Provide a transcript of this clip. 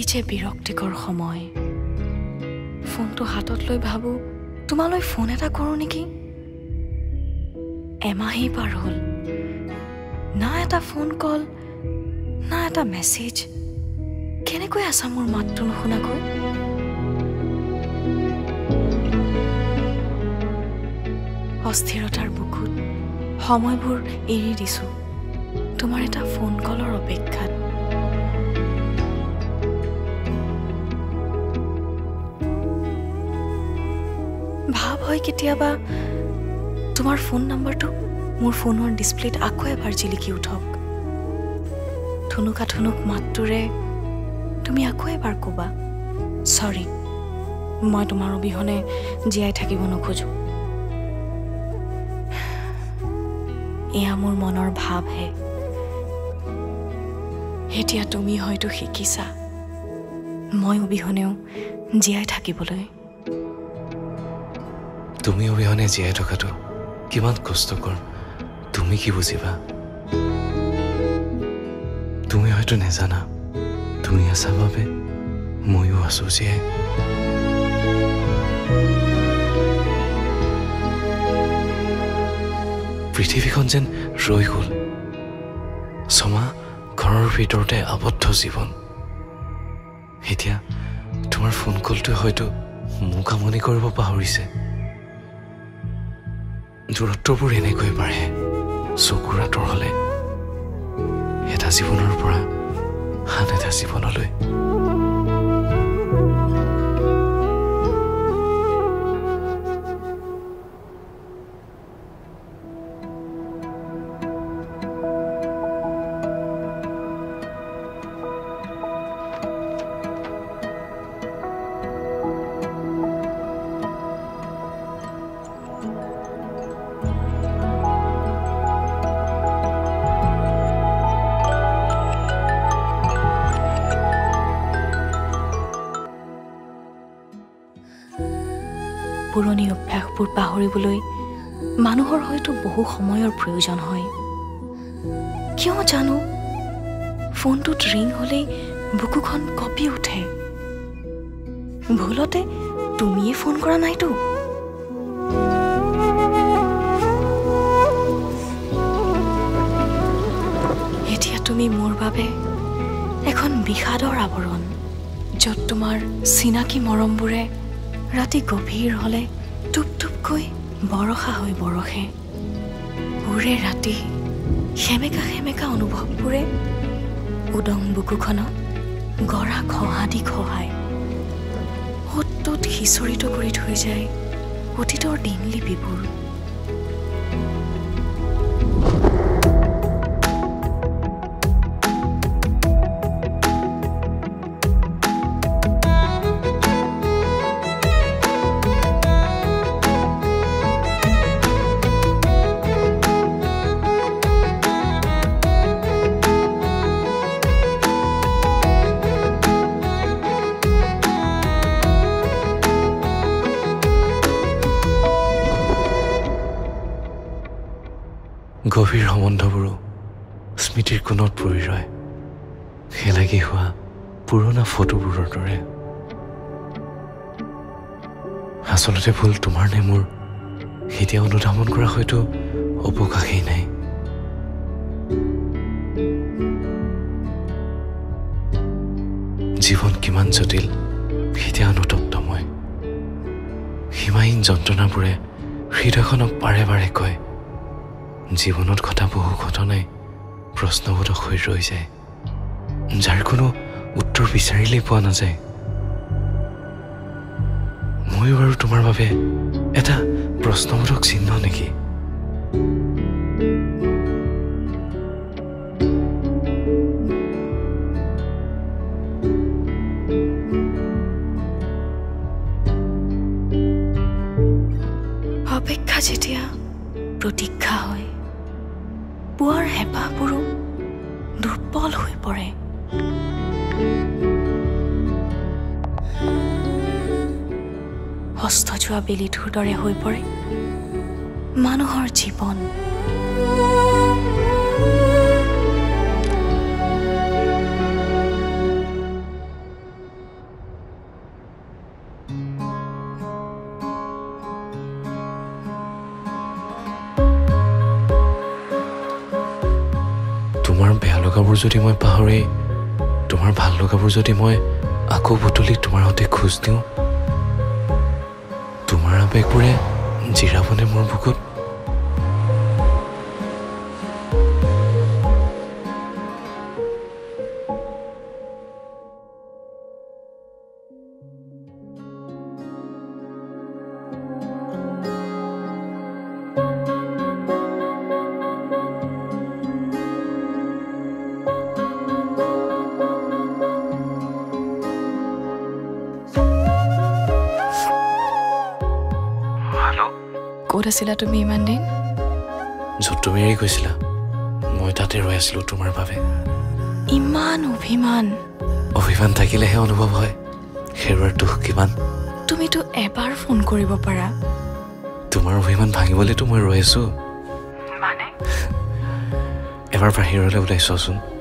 যে বিৰক্তিকৰ সময় ফোনটো হাতত লৈ ভাবো তোমালৈ ফোন এটা কৰো নেকি এমাহেই পাৰ হ'ল না এটা ফোন কল না এটা মেছেজ কেনেকৈ আছা মোৰ মাতটো নুশুনাকৈ অস্থিৰতাৰ বুকুত সময়বোৰ এৰি দিছো তোমাৰ এটা ফোন কলৰ অপেক্ষাত ভাব হয় কেতিয়াবা তোমাৰ ফোন নম্বৰটো মোৰ ফোনৰ ডিসপ্লেত আকৌ এবাৰ জিলিকি উঠক ঠুনুক মাতটোৰে তুমি আকৌ এবাৰ ক'বা সৰি মই তোমাৰ অবিহনে জীয়াই থাকিব নোখোজো এয়া মোৰ মনৰ ভাবহে এতিয়া তুমি হয়তো শিকিছা মই অবিহনেও জীয়াই থাকিবলৈ তুমি অবিহনে জীয়াই থকাটো কিমান কষ্টকৰ তুমি কি বুজিবা তুমি হয়তো নেজানা তুমি আছা বাবে ময়ো আছো জীয়াই পৃথিৱীখন যেন ৰৈ গ'ল ছমাহ ঘৰৰ ভিতৰতে আবদ্ধ জীৱন এতিয়া তোমাৰ ফোন কলটোৱে হয়তো মোক আমনি কৰিব পাহৰিছে দূৰত্ববোৰ এনেকৈ বাঢ়ে চকুৰ আঁতৰ হ'লে এটা জীৱনৰ পৰা আন এটা জীৱনলৈ পুৰণি অভ্যাসবোৰ পাহৰিবলৈ মানুহৰ হয়তো বহু সময়ৰ প্ৰয়োজন হয় কিয় জানো ফোনটোত ৰিং হ'লেই বুকুখন কঁপি উঠে ভুলতে তুমিয়ে ফোন কৰা নাইতো এতিয়া তুমি মোৰ বাবে এখন বিষাদৰ আৱৰণ য'ত তোমাৰ চিনাকি মৰমবোৰে ৰাতি গভীৰ হলে টুপ টুপকৈ বৰষা হৈ বৰষে উৰে ৰাতি সেমেকা অনুভৱবোৰে উদং বুকুখনত গৰা খহাদি খহায় হতত সিঁচৰিত কৰি থৈ যায় অতীতৰ দিনলিপিবোৰ গভীৰ সম্বন্ধবোৰো স্মৃতিৰ কোণত পৰি ৰয় হেলাগি হোৱা পুৰণা ফটোবোৰৰ দৰে আচলতে ভুল তোমাৰ নে মোৰ এতিয়া অনুধাৱন কৰা হয়তো অৱকাশেই নাই জীৱন কিমান জটিল এতিয়া অনুতপ্ত মই সীমাহীন যন্ত্ৰণাবোৰে হৃদয়খনক বাৰে বাৰে কয় জীৱনত ঘটা বহু ঘটনাই প্ৰশ্নবোধক হৈ ৰৈ যায় যাৰ কোনো উত্তৰ বিচাৰিলেই পোৱা নাযায় ময়ো বাৰু তোমাৰ বাবে এটা প্ৰশ্নবোধক চিহ্ন নেকি অপেক্ষা যেতিয়া প্ৰতীক্ষা হয় পুৱাৰ হেঁপাহবোৰো দুৰ্বল হৈ পৰে হস্ত যোৱা বেলিটোৰ দৰে হৈ পৰে মানুহৰ জীৱন লগাবোৰ যদি মই পাহৰি তোমাৰ ভাল লগাবোৰ যদি মই আকৌ বুটলি তোমাৰ সৈতে খোজ দিওঁ তোমাৰ আবেগবোৰে জিৰাবনে মোৰ বুকুত ক'ত আছিলা তুমি ইমান দিন য'ত তুমি এৰি গৈছিলা মই তাতে ৰৈ আছিলোঁ তোমাৰ বাবে ইমান অভিমান থাকিলেহে অনুভৱ হয় হেৰুৱাৰ দুখ কিমান তুমিতো এবাৰ ফোন কৰিব পাৰা তোমাৰ অভিমান ভাঙিবলৈতো মই ৰৈ আছোঁ মানে এবাৰ বাহিৰলৈ ওলাই চোৱাচোন